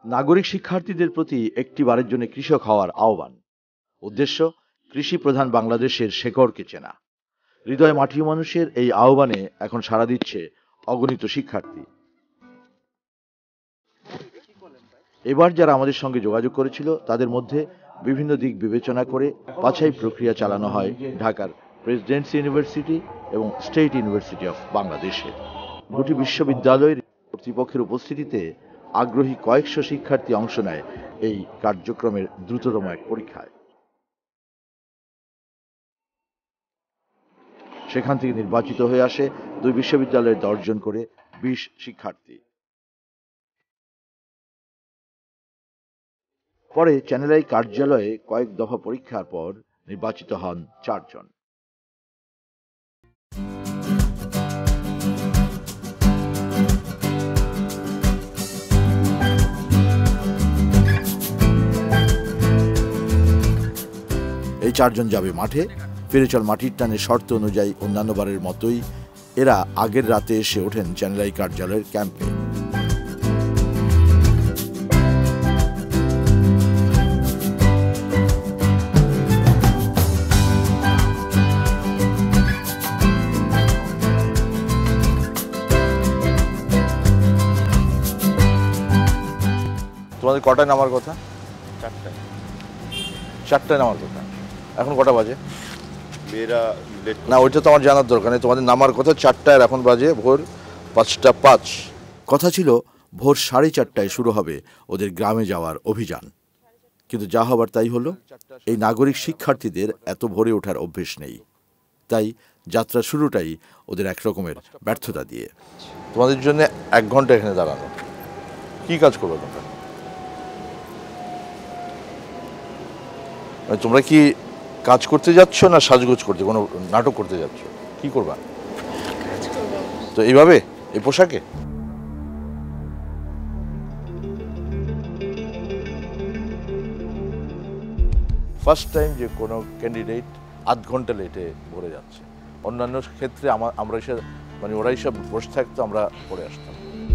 নাগরিক শিক্ষার্থীদের প্রতি একটি বারের জন্য কৃষক হওয়ার আহ্বান। উদ্দেশ্য কৃষি প্রধান বাংলাদেশের শেকড়কে চেনা। হৃদয় মাটি মানুষের এই আহ্বানে এখন সাড়া দিচ্ছে অগণিত শিক্ষার্থী। এবার যারা আমাদের সঙ্গে যোগাযোগ করেছিল তাদের মধ্যে বিভিন্ন দিক বিবেচনা করে বাছাই প্রক্রিয়া চালানো হয় ঢাকার প্রেসিডেন্সি ইউনিভার্সিটি এবং স্টেট ইউনিভার্সিটি অফ বাংলাদেশে। দুটি বিশ্ববিদ্যালয়ের কর্তৃপক্ষের উপস্থিতিতে আগ্রহী কয়েকশো শিক্ষার্থী অংশ নেয় এই কার্যক্রমের দ্রুততম এক পরীক্ষায়। সেখান থেকে নির্বাচিত হয়ে আসে দুই বিশ্ববিদ্যালয়ের 10 জন করে 20 শিক্ষার্থী। পরে চ্যানেল আই কার্যালয়ে কয়েক দফা পরীক্ষার পর নির্বাচিত হন 4 জন। এই 4 জন যাবে মাঠে। ফিরে চল মাটির টানে শর্ত অনুযায়ী অন্যান্যবারের মতোই এরা আগের রাতে এসে ওঠেন চ্যানেল আই কার্যালয়ের ক্যাম্পে। তোমাদের কটায় নামার কথা? 4টায় নামার কথা। এখন কটা বাজে? না, ওইটা তো আমার জানার দরকার নেই। তোমাদের নামার কথা 4টায়, এখন বাজে ভোর 5:05। কথা ছিল ভোর 4:30টায় শুরু হবে ওদের গ্রামে যাওয়ার অভিযান, কিন্তু যা হবার তাই হলো। এই নাগরিক শিক্ষার্থীদের এত ভোরে ওঠার অভ্যেস নেই, তাই যাত্রা শুরুটাই ওদের একরকমের ব্যর্থতা দিয়ে। তোমাদের জন্য 1 ঘন্টা এখানে দাঁড়ানো। কি কাজ করবে তোমরা? তোমরা কি কাজ করতে যাচ্ছ না সাজগোজ করতে, কোনো নাটক করতে যাচ্ছ? কি করবা? তো এইভাবে, এই পোশাকে? ফার্স্ট টাইম যে কোনো ক্যান্ডিডেট 8 ঘন্টা লেটে ভরে যাচ্ছে। অন্যান্য ক্ষেত্রে আমরা এসে ওরা সব বসে থাকতো, আমরা পড়ে আসতাম।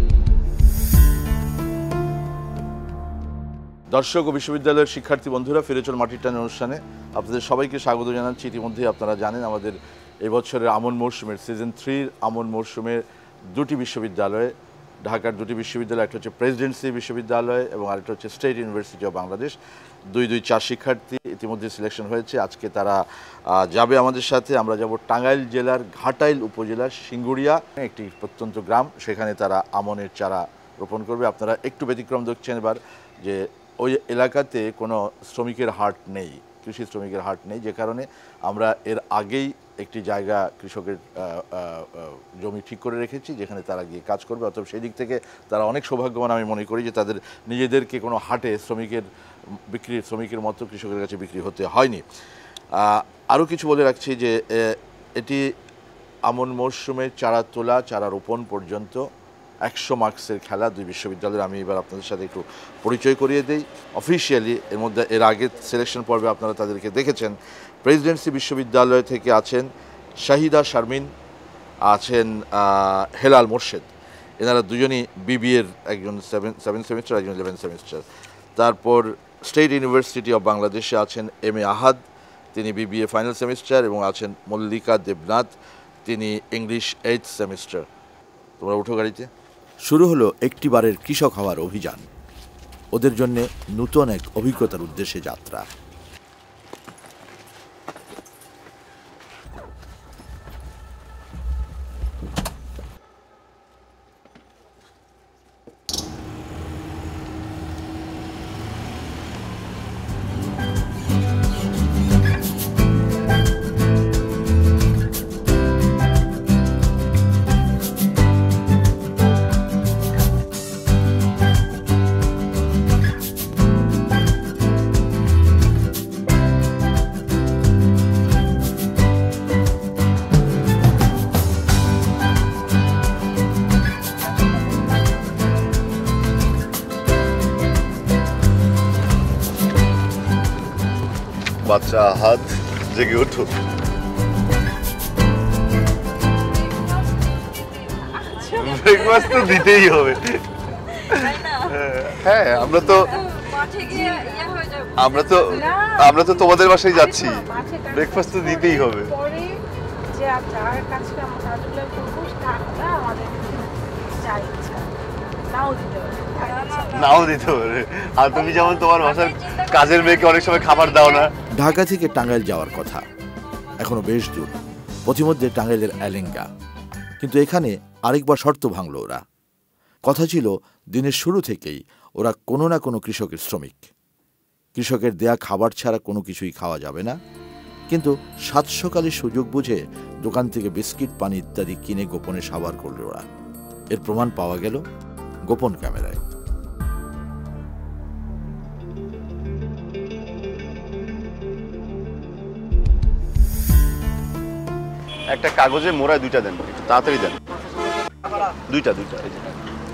দর্শক ও বিশ্ববিদ্যালয়ের শিক্ষার্থী বন্ধুরা, ফিরে চল মাটির টানে অনুষ্ঠানে আপনাদের সবাইকে স্বাগত জানাচ্ছি। ইতিমধ্যেই আপনারা জানেন আমাদের এই বছরের আমন মরশুমের সিজন 3 আমন মরশুমের দুটি বিশ্ববিদ্যালয়ে, ঢাকার দুটি বিশ্ববিদ্যালয়, একটা হচ্ছে প্রেসিডেন্সি বিশ্ববিদ্যালয় এবং আরেকটা হচ্ছে স্টেট ইউনিভার্সিটি অফ বাংলাদেশ। 4 শিক্ষার্থী ইতিমধ্যে সিলেকশন হয়েছে। আজকে তারা যাবে আমাদের সাথে। আমরা যাব টাঙ্গাইল জেলার ঘাটাইল উপজেলার সিঙ্গুরিয়া, একটি প্রত্যন্ত গ্রাম। সেখানে তারা আমনের চারা রোপণ করবে। আপনারা একটু ব্যতিক্রম দেখছেন এবার, যে ওই এলাকাতে কোনো শ্রমিকের হাট নেই, কৃষি শ্রমিকের হাট নেই, যে কারণে আমরা এর আগেই একটি জায়গা কৃষকের জমি ঠিক করে রেখেছি যেখানে তারা গিয়ে কাজ করবে। অতএব সেই দিক থেকে তারা অনেক সৌভাগ্যবান আমি মনে করি যে তাদের নিজেদেরকে কোনো হাটে শ্রমিকের মতো কৃষকের কাছে বিক্রি হতে হয়নি। আরও কিছু বলে রাখছি যে এটি আমন মরশুমে চারা তোলা, চারা রোপণ পর্যন্ত 100 মার্কসের খেলা দুই বিশ্ববিদ্যালয়ের। আমি এবার আপনাদের সাথে একটু পরিচয় করিয়ে দেই অফিসিয়ালি। এর আগে সিলেকশন পর্বে আপনারা তাদেরকে দেখেছেন। প্রেসিডেন্সি বিশ্ববিদ্যালয় থেকে আছেন শাহিদা শারমিন, আছেন হেলাল মোর্শেদ। এনারা দুজনই বিবিএর, একজন 7 সেমিস্টার, একজন 11 সেমিস্টার। তারপর স্টেট ইউনিভার্সিটি অফ বাংলাদেশে আছেন MA আহাদ, তিনি বিবিএ ফাইনাল সেমিস্টার, এবং আছেন মল্লিকা দেবনাথ, তিনি ইংলিশ 8th সেমিস্টার। তোমরা উঠো গাড়িতে। শুরু হলো একটি বারের কৃষক হওয়ার অভিযান। ওদের জন্য নতুন এক অভিজ্ঞতার উদ্দেশ্যে যাত্রা। বাচ্চা হাত জেগে উঠো। ব্রেকফাস্ট তো দিতেই হবে। হ্যাঁ আমরা তো মাঠে গিয়ে ইয়া হয়ে যাবে। আমরা তো তোমাদের বাসায় যাচ্ছি, মাঠে কাজ ব্রেকফাস্ট তো দিতেই হবে। পরে যে যার কাছে আমরা কাজগুলো করবো টাকাটা আমাদের যা ইচ্ছা নাও দিতে পারে। নাও দিতে পারে। আর তুমি যেমন তোমার বাসার কাজের মেয়েকে অনেক সময় খাবার দাও না। ঢাকা থেকে টাঙ্গাইল যাওয়ার কথা, এখনো বেশ দূর, পথিমধ্যে টাঙ্গাইলের এলেঙ্গা। কিন্তু এখানে আরেকবার শর্ত ভাঙল ওরা। কথা ছিল দিনের শুরু থেকেই ওরা কোনো না কোনো কৃষকের শ্রমিক, কৃষকের দেয়া খাবার ছাড়া কোনো কিছুই খাওয়া যাবে না। কিন্তু সাত সকালে সুযোগ বুঝে দোকান থেকে বিস্কিট, পানি ইত্যাদি কিনে গোপনে সাবার করল ওরা। এর প্রমাণ পাওয়া গেল গোপন ক্যামেরায়। একটা কাগজে মোড়ায় দুইটা দেন, একটু তাড়াতাড়ি দেন। দুইটা এই যে।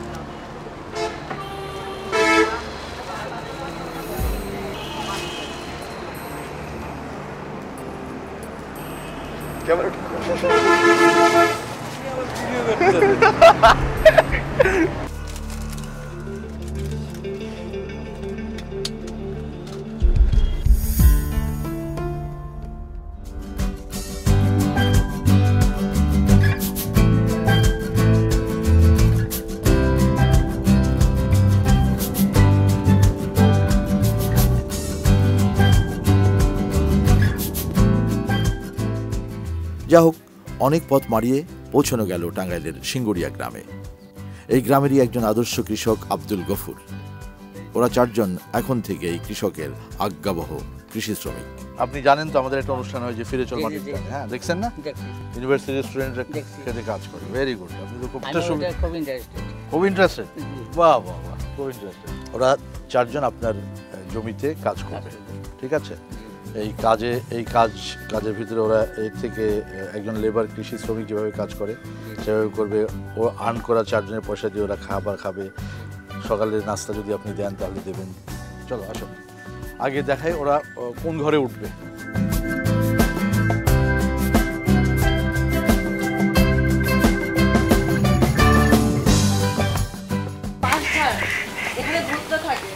যা হোক, অনেক পথ মারিয়ে পৌঁছানো গেল টাঙ্গাইলের সিঙ্গুরিয়া গ্রামে। এই গ্রামেরই একজন আদর্শ কৃষক আব্দুল গফুর। ওরা চারজন এখন থেকে এই কৃষকের আজ্ঞাবহ কৃষি শ্রমিক। আপনি জানেন তো আমাদের একটা অনুষ্ঠান হয় যে ফিরে চল মাটির টানে, হ্যাঁ দেখছেন না? ইউনিভার্সিটির স্টুডেন্টরা খেতে কাজ করে। ভেরি গুড, আপনি তো খুব ইন্টারেস্টেড। বাহ বাহ বাহ, খুব ইন্টারেস্টেড। ওরা চারজন আপনার জমিতে কাজ করবে, ঠিক আছে? কাজের ভিতরে ওরা এর থেকে একজন লেবার কৃষি শ্রমিক যেভাবে কাজ করে সেভাবে করবে। ও আর্ন করা চারজনের পয়সা দিয়ে ওরা খাবার খাবে। সকালের নাস্তা যদি আপনি দেন তাহলে দেবেন। চলো আসো, আগে দেখাই ওরা কোন ঘরে উঠবে। এখানে ভূত থাকে।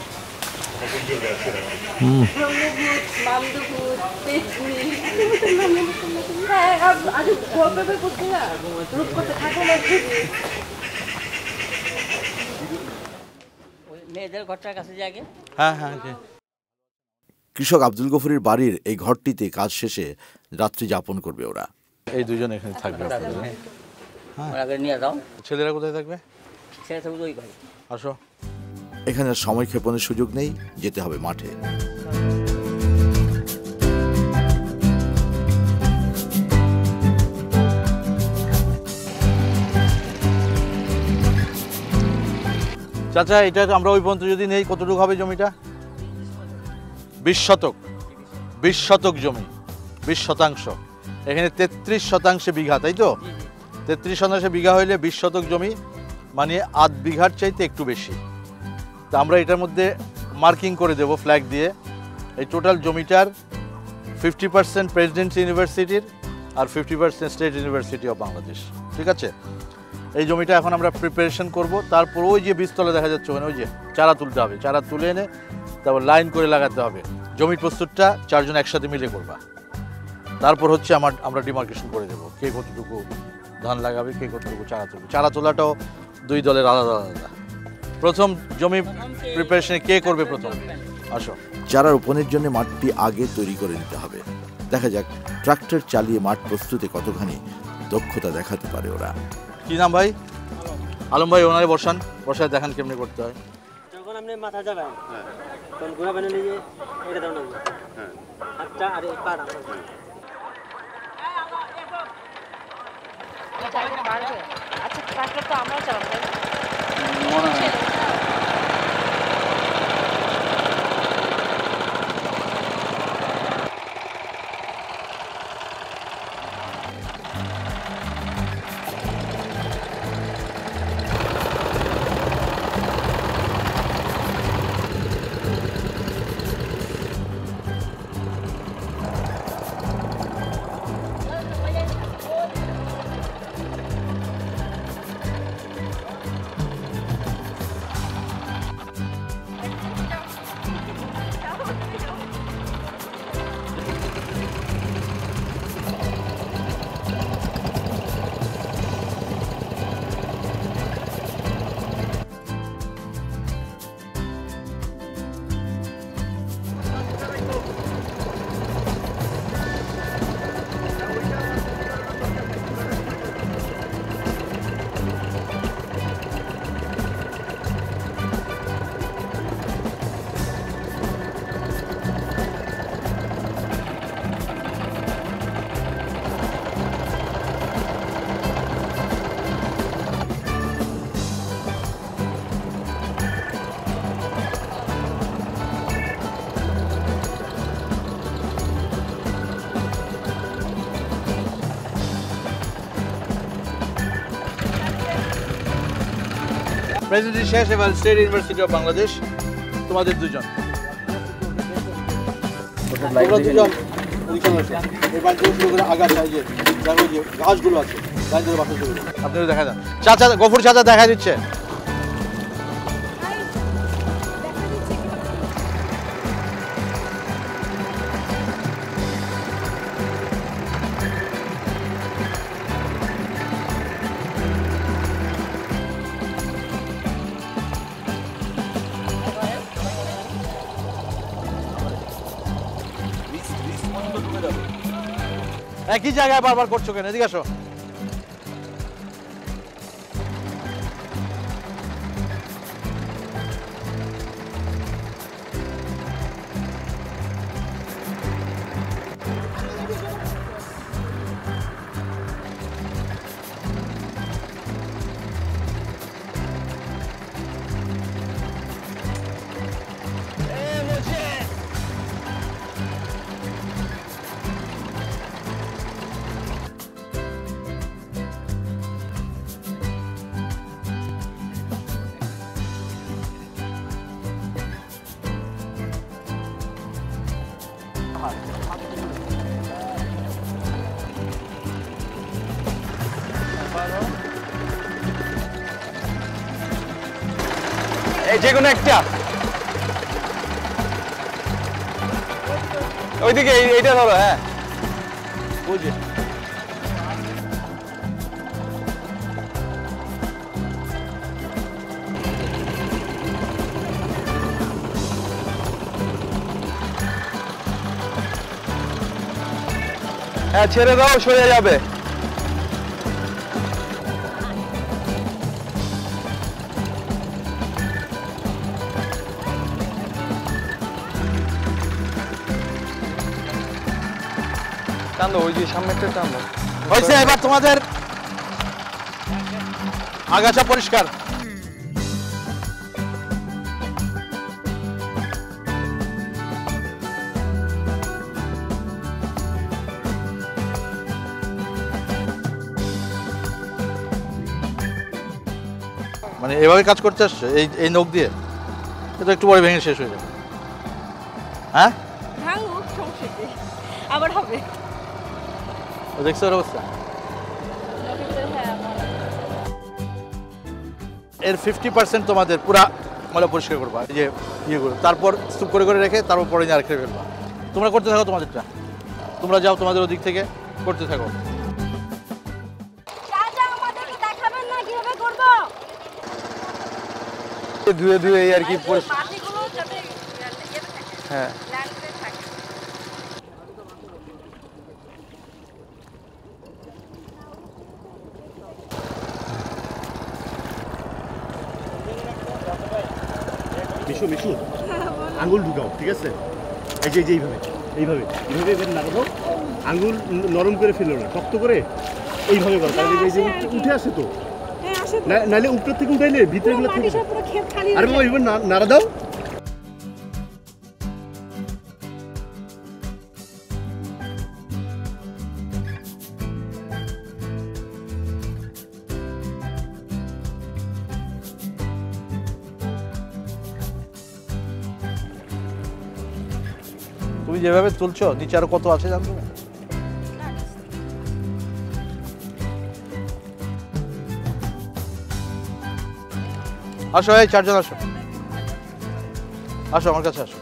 কৃষক আব্দুল গফুরের বাড়ির এই ঘরটিতে কাজ শেষে রাত্রি যাপন করবে ওরা। এই দুজন এখানে থাকবে। ছেলেরা কোথায় থাকবে? আসো, এখানে সময় ক্ষেপণের সুযোগ নেই, যেতে হবে মাঠে। চাচা, এটা আমরা ওই পর্যন্ত যদি নেই, কতটুকু হবে জমিটা? 20 শতক। 20 শতক জমি, 20 শতাংশ। এখানে 33 শতাংশে বিঘা, তাই তো? 33 শতাংশে বিঘা হইলে 20 শতক জমি মানে আধ বিঘার চাইতে একটু বেশি। তা আমরা এটার মধ্যে মার্কিং করে দেব ফ্ল্যাগ দিয়ে। এই টোটাল জমিটার 50% প্রেসিডেন্সি ইউনিভার্সিটির আর 50% স্টেট ইউনিভার্সিটি অফ বাংলাদেশ, ঠিক আছে? এই জমিটা এখন আমরা প্রিপারেশন করব। তারপর ওই যে বীজতলা দেখা যাচ্ছে ওখানে, ওই যে চারা তুলতে হবে। চারা তুলে এনে তারপর লাইন করে লাগাতে হবে। জমির প্রস্তুতটা চারজন একসাথে মিলে করবা। তারপর হচ্ছে আমরা ডিমার্কেশন করে দেবো কে কতটুকু ধান লাগাবে, কে কতটুকু চারা তুলবে। চারা তোলাটাও দুই দলের আলাদা আলাদা। প্রথম জমি প্রিপারেশনে কে করবে প্রথম? আসো। চারা রোপণের জন্য মাঠটি আগে তৈরি করে নিতে হবে। দেখা যাক ট্রাক্টর চালিয়ে মাঠ প্রস্তুতে কতখানি দক্ষতা দেখাতে পারে ওরা। কি নাম ভাই? আলম ভাই, ওনারে বসায় দেখান কেমনি করতে হয়। যখন আপনি মাথা যাবেন তখন ঘোরা বানিয়ে নিয়ে এটা দাও না। হ্যাঁ, আচ্ছা, আরে পাড়া আচ্ছা, ট্রাক্টর তো আমরাও চালাবো, তাই না? মনে হয় প্রেসিডেন্সি শেষ, এবার স্টেট ইউনিভার্সিটি অফ বাংলাদেশ, তোমাদের দুজন। তোমরা দুজন ওইখানে আসো। এবার যে শুরু করে আগাছা, এই যে দেখো যে গাছগুলো আছে, গাছগুলো বাসা শুরু করে। আপনারা দেখা যান, চাচা গফুর চাচা দেখা দিচ্ছে। একই জায়গায় বারবার করছো কেন? এদিকে আসো। এই যে কোনো একটা ওইদিকে এইটা ধরো। হ্যাঁ বুঝে হ্যাঁ ছেড়ে দাও, সরে যাবে। টানো, ওই যে সামনেটা টানো। হয়েছে, এবার তোমাদের আগাছা পরিষ্কার। মানে এভাবে কাজ করতে আসছো এই নখ দিয়ে? এটা একটু পরে ভেঙে শেষ হয়ে যাবে। হ্যাঁ ভাঙুক, সমস্যা কি, আবার হবে। দেখছো ওর অবস্থা? এর 50% তোমাদের পুরা ময়লা পরিষ্কার করবা, এই যে ইয়েগুলো, তারপর স্তূপ করে করে রেখে তারপর পরে নিয়ে আরেকটা ফেলবা। তোমরা করতে থাকো তোমাদেরটা, তোমরা যাও তোমাদের ওদিক থেকে করতে থাকো। দেখাবেন না কিভাবে করব? ধুয়ে ধুয়ে এই আর কি মাটিগুলো যাতে হ্যাঁ ল্যান্ডে থাকে। মিশু মিশু আঙুল ঢুকাও, ঠিক আছে? এই যে এইভাবে এইভাবে এইভাবে এবার নাড়াও, আঙুল নরম করে ফেলো না, শক্ত করে এইভাবে করো, কারণ এই যে উঠে আসে তো। হ্যাঁ আসে তো। নাহলে উপর থেকে উঠাইলে ভিতরেগুলো থেকে মাটি সব পুরো ক্ষেত খালি। আরে বাবা এবার নাড়া দাও। তুমি যেভাবে তুলছো নিচে আরো কত আছে জানতো না? আসো, এই চারজন আসো, আসো আমার কাছে আসো।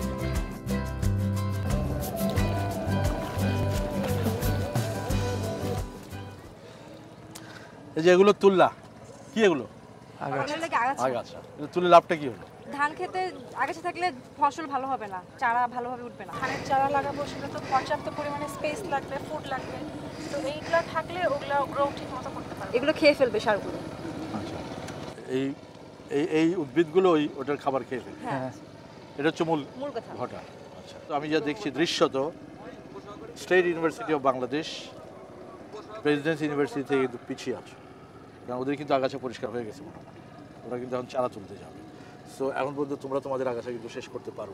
এই যে এগুলো তুললা, কি এগুলো? আগাছা। তুলে লাভটা কি হলো? ধান খেতে আগাছা থাকলে ফসল ভালো হবে না, চারা ভালোভাবে উঠবে না। ধানের চারা লাগাবো, সেটা তো পর্যাপ্ত পরিমাণে স্পেস লাগবে, ফুড লাগবে। তো এইগুলো থাকলে ওগুলো গ্রো ঠিক মতো করতে পারবে। এগুলো খেয়ে ফেলবে সারগুলো। আচ্ছা, এই এই এই উদ্ভিদগুলো ওটার খাবার খেয়ে ফেলে। হ্যাঁ এটা হচ্ছে মূল কথা। ঘটা। আচ্ছা, তো আমি যা দেখছি দৃশ্যত State University of Bangladesh Presidency University থেকে কিন্তু পিছিয়ে আছে, কারণ ওদের কিন্তু আগাছা পরিষ্কার হয়ে গেছে মোটামুটি। ওরা কিন্তু এখন চারা তুলতে যাবে। সো এখন পর্যন্ত তোমরা তোমাদের আগাছা কিন্তু শেষ করতে পারো।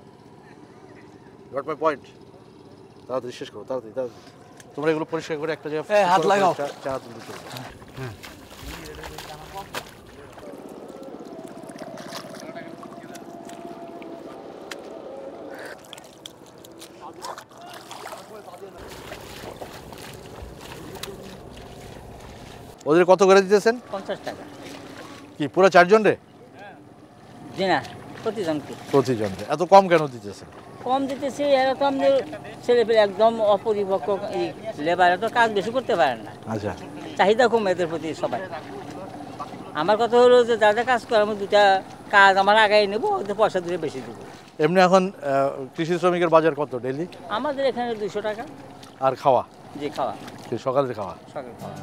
Got my point? তাড়াতাড়ি শেষ করো, তাড়াতাড়ি তাড়াতাড়ি। তোমরা এগুলো পরিষ্কার করে একটা জায়গায় হাত লাগাও, চারা তুলতে চলবে। ওদের কত করে দিতেছেন? 50 টাকা। কি পুরো 4 জন রে? জি না, প্রতিজনকে। প্রতিজনকে এত কম কেন দিতেছেন? কম দিতেছি, এরা তো আমাদের ছেলেপেলে একদম অপরিপক্ক, এই লেবার তো কাজ বেশি করতে পারেন না, আচ্ছা, চাহিদা কম এদের প্রতি সবাই। আমার কথা হলো যে যা যা কাজ করে আমি দুটা কাজ আমার আগায় নেবো, ওদের পয়সা দিয়ে বেশি দেবো। এমনি এখন কৃষি শ্রমিকের বাজার কত ডেইলি? আমাদের এখানে 200 টাকা। আর খাওয়া? যে খাওয়া, সকালের খাওয়া? সকাল খাওয়া।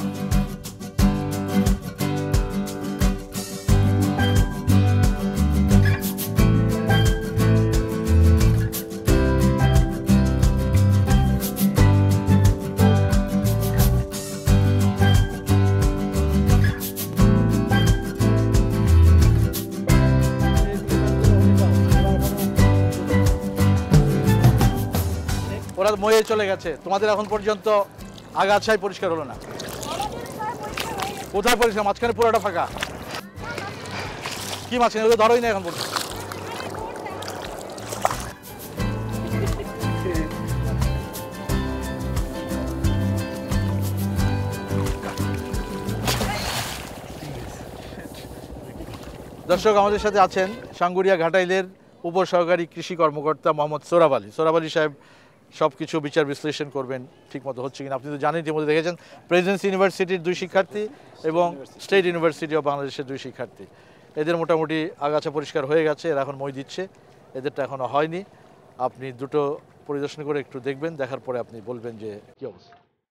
ওরা ময়ে চলে গেছে, তোমাদের এখন পর্যন্ত আগাছাই পরিষ্কার হলো না। কোথায় পরিষ্কার? মাঝখানে পুরোটা ফাঁকা। কি মাঝখানে? ওদের ধরোই না এখন পর্যন্ত। দর্শক, আমাদের সাথে আছেন সাঙ্গুরিয়া ঘাটাইলের উপসহকারী কৃষি কর্মকর্তা মোহাম্মদ সোহরাব আলী। সোহরাব আলী সাহেব সব কিছু বিচার বিশ্লেষণ করবেন ঠিকমতো হচ্ছে কিনা। আপনি তো জানেন, ইতিমধ্যে দেখেছেন প্রেসিডেন্সি ইউনিভার্সিটির 2 শিক্ষার্থী এবং স্টেট ইউনিভার্সিটি অফ বাংলাদেশের 2 শিক্ষার্থী, এদের মোটামুটি আগাছা পরিষ্কার হয়ে গেছে, এরা এখন মই দিচ্ছে, এদেরটা এখনও হয়নি। আপনি দুটো পরিদর্শন করে একটু দেখবেন, দেখার পরে আপনি বলবেন যে কী অবস্থা।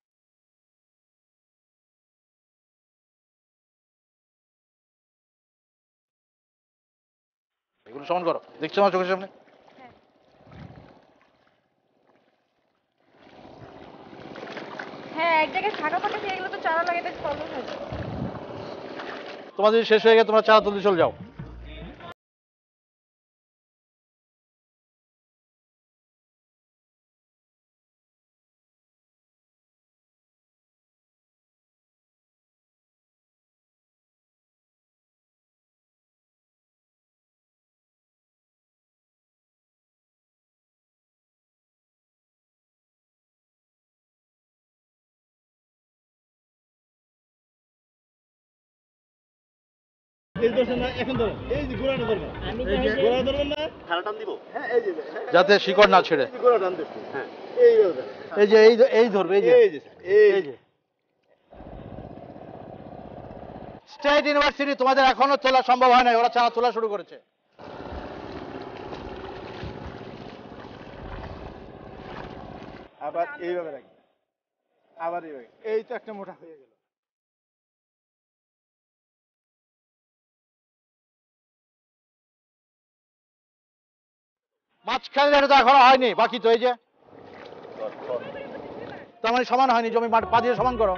এগুলো সমান করো, দেখছো আমার চোখের সামনে? হ্যাঁ, এক জায়গায় ফাঁকা ফাঁকা দিয়ে এগুলো তো চারা লাগাতে প্রবলেম হয়ে যায়। তোমাদের শেষ হয়ে গেছে, তোমরা চারা তুলতে চলে যাও। যাতে শিকড় না ছেড়ে। এই যে এই ধরবে, এই যে স্টেট ইউনিভার্সিটি তোমাদের এখনো তোলা সম্ভব হয় নাই, ওরা চারা তোলা শুরু করেছে। আবার এইভাবে রাখি, আবার এইভাবে, এই তো একটা মোটা হয়ে গেল। মাঝখানে তো এখনো হয়নি, বাকি তো এই যে, তার মানে সমান হয়নি, জমি মাঠ পা দিয়ে সমান করো।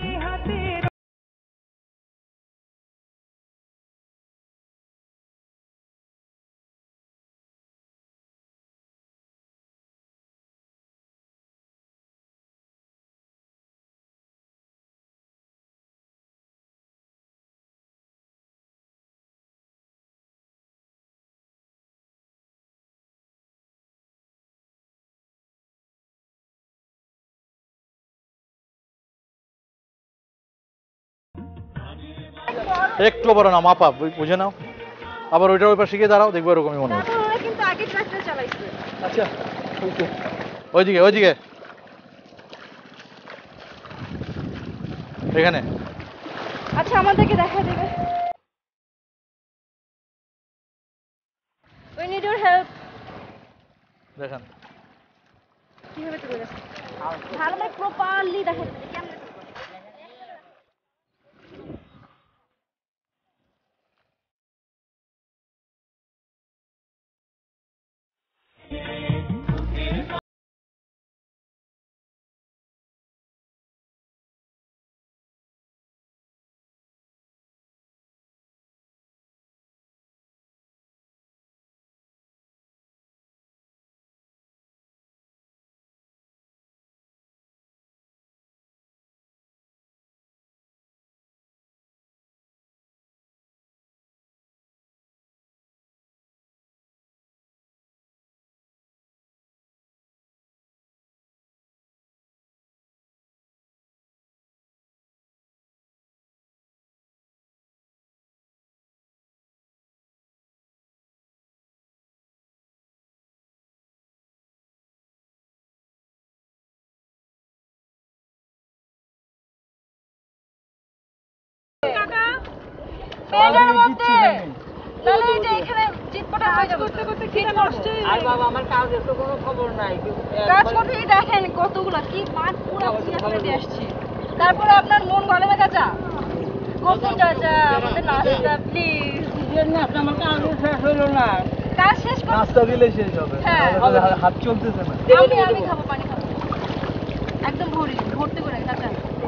একটু বড় না, মাপা বুঝে নাও, আবার ওইটার ওই পাশে গিয়ে দাঁড়াও, দেখবো এরকমই মনে হয়। তারপর ওরা কিন্তু আগে ট্রাক্টর চালাইছে। আচ্ছা, ওইদিকে ওইদিকে, এখানে। আচ্ছা, আমাদেরকে দেখা দেবে। We need your help. দেখেন কিভাবে তুলে গেছে? ভালো করে প্রপারলি দেখা যাবে কেমন পেটের মধ্যে তাহলে এই যে এখানে চিটপটা হয়ে যাবে করতে করতে খেতে নষ্ট হয়ে আর যায়। বাবা আমার কাজের তো কোনো খবর নাই কাজ করতে এই দেখেন কতগুলো কি মাঠ পুরো পুরো করে দিয়ে আসছি তারপরে আপনার মন গলে না চাচা কখন চাচা আমাদের নাস্তা প্লিজ নাস্তা আমার কাজ শেষ হইলো না। কাজ শেষ করুন নাস্তা দিলে শেষ হবে হ্যাঁ। তাহলে হাত চলতেছে না আমি খাবো পানি খাবো একদম ভর্তি করে চাচা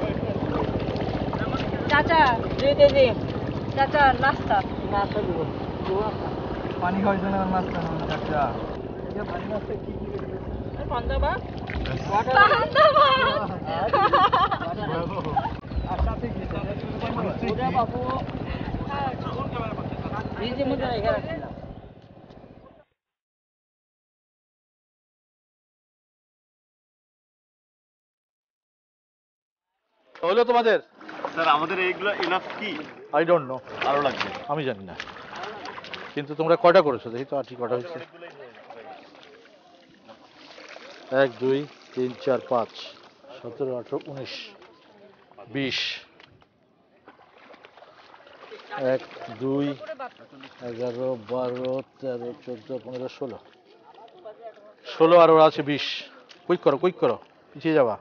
চাচা জি চাচা নাস্তা নাস্তা দিব পানি খাইছে না নাস্তা না চাচা এই যে পানি নাস্তা কি পান্তাবা পান্তাবা আর সাথে কি ওটা বাবু এই যে মধ্যে রেখে রাখছিলাম। হলো তোমাদের? স্যার আমাদের এইগুলো এনাফ কি আই ডোন্ট নো, আরো লাগবে আমি জানি না। কিন্তু তোমরা কয়টা করেছো দেখি তো? ঠিক কটা হয়েছে? 1 2 3 4 5 17 18 19 20 1 2 11 12 13 14 15 16 16 আর ওরা আছে 20। কুইক করো পিছিয়ে যাবা।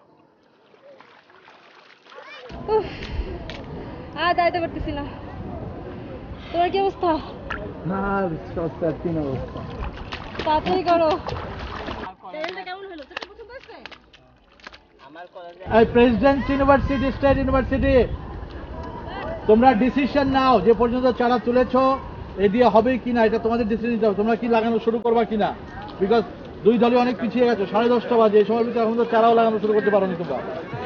আর দাঁড়াতে পারতেছি না তোমার কি অবস্থা না সস্তার তিন অবস্থা তাড়াতাড়ি করো তেলটা কেমন হলো চাচা পছন্দ হয়েছে আমার কলেজে এই প্রেসিডেন্ট ইউনিভার্সিটি, স্টেট ইউনিভার্সিটি, তোমরা ডিসিশন নাও যে পর্যন্ত চারা তুলেছো এ দিয়ে হবে কিনা, এটা তোমাদের ডিসিশন নিতে হবে। তোমরা কি লাগানো শুরু করবা কিনা, বিকজ দুই দলই অনেক পিছিয়ে গেছো। 10:30 বাজে, এই সময়ের ভিতরে এখন তো চারাও লাগানো শুরু করতে পারোনি তোমরা।